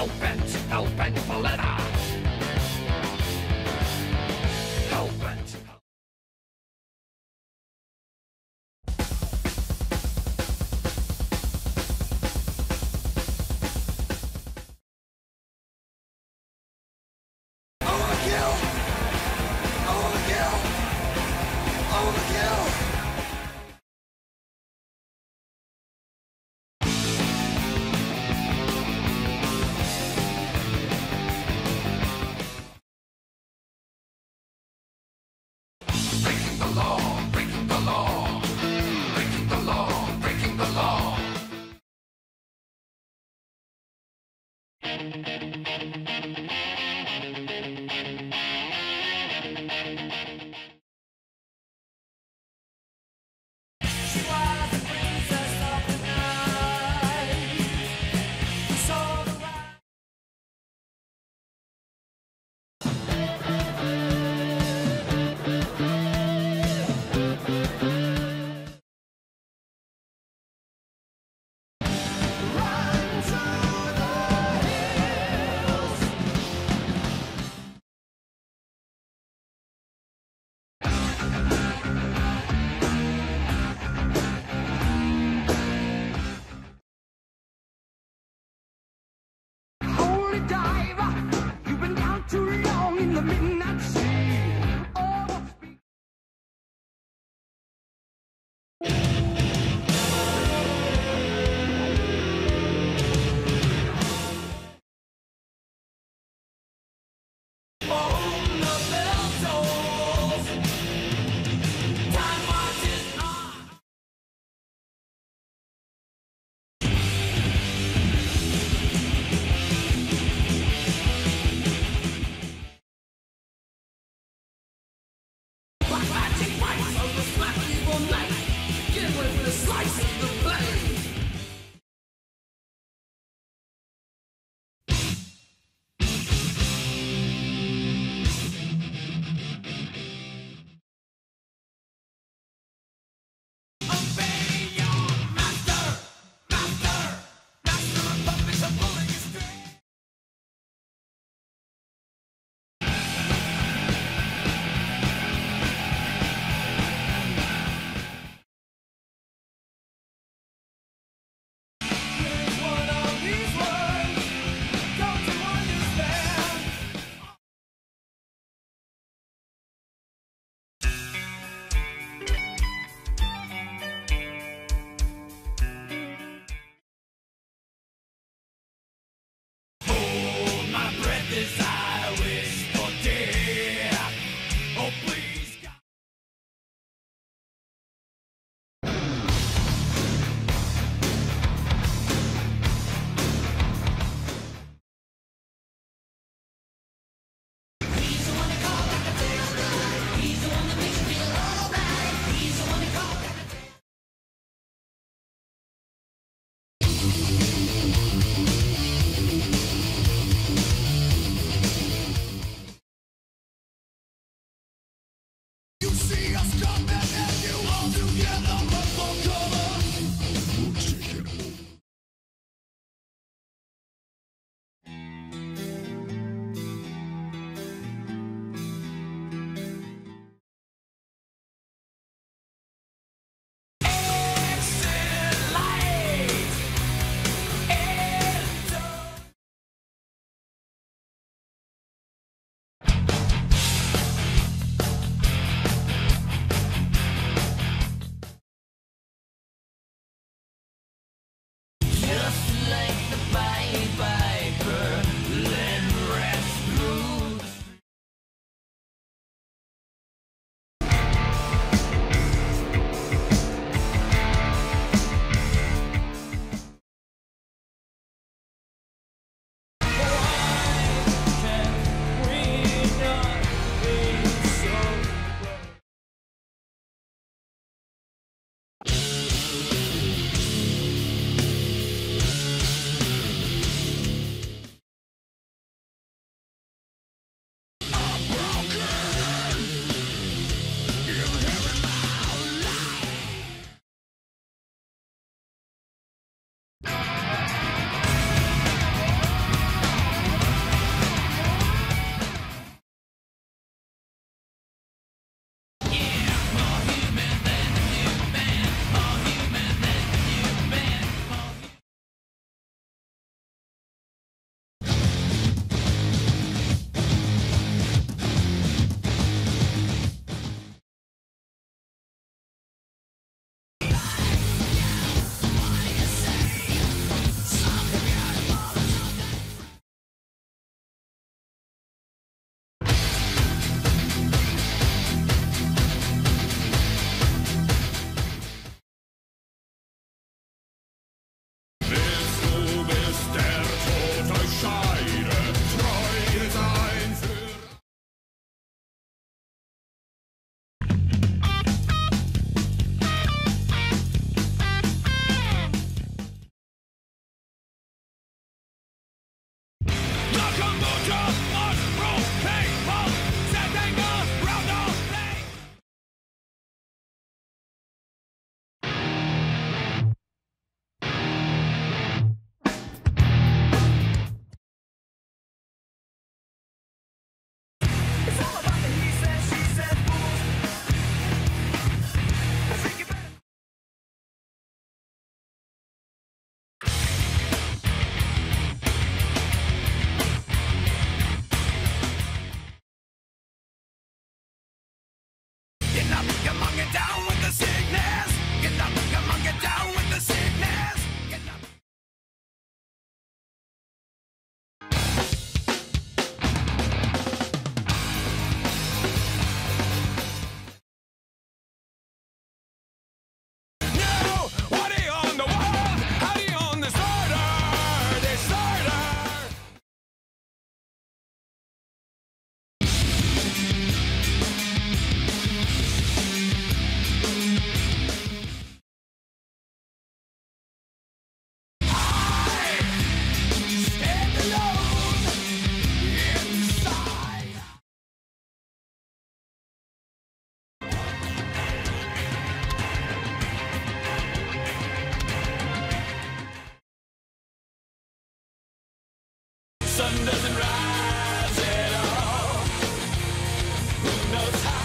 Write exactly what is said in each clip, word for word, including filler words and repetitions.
Hell-bent, hell-bent for leather. Hell-bent. Overkill! Overkill! Overkill! Breaking the law, breaking the law, breaking the law, breaking the law. She was the princess of the night. We saw the right. Run to the hills. Holy diver, you've been down too long in the midnight sea. Oh, what's be- Oh, the bell tolls. Time marches on. Black magic bites of the black evil night. Get with the slice of the blade. Obey your master, master, master of puppets and pulling his string. Here's one of these words, don't you understand? Hold my breath as I wish for death. Oh, please, God. He's the one that called back the trackline. He's the one that makes you feel alright. He's the one that called back the trackline. You see us coming and you all together run for cover. We'll take it home. Exit light. Enter. Just like the Pied Piper, let rest through. Why can't we not be so brave? sun doesn't rise at all. Who knows how?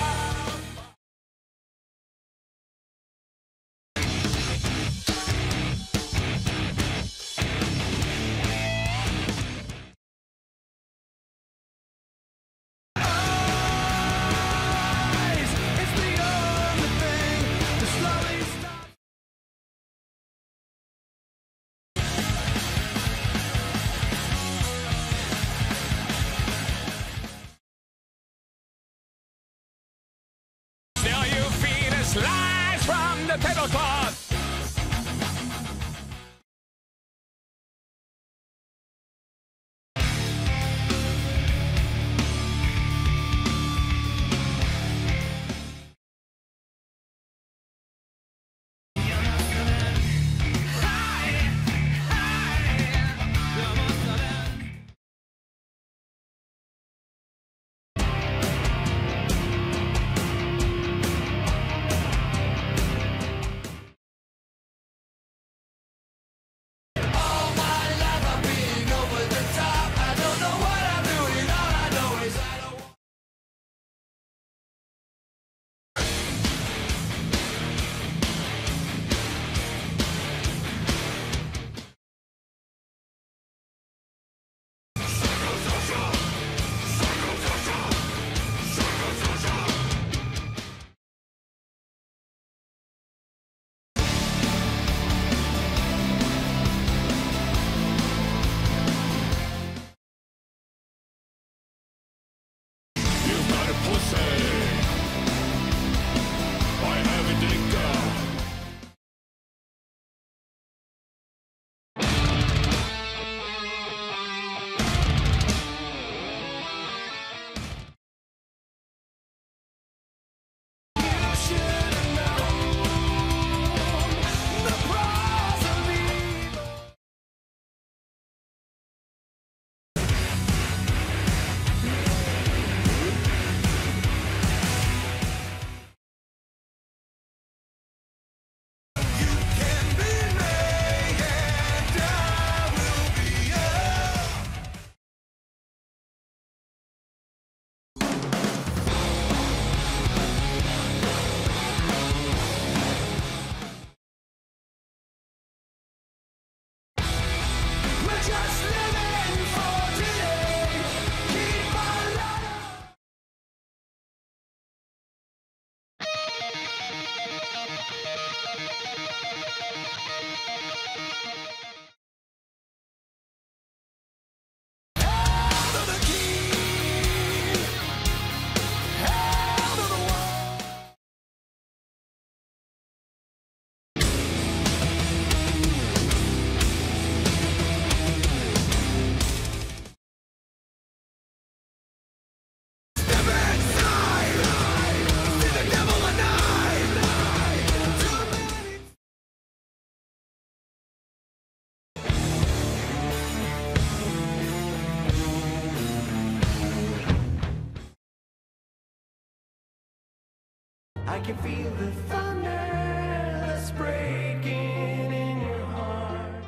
Still you feed us lies from the tablecloth. I can feel the thunder that's breaking in your heart.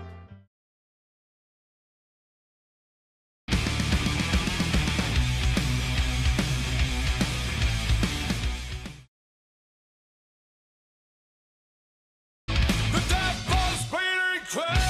The devil's bleeding clear.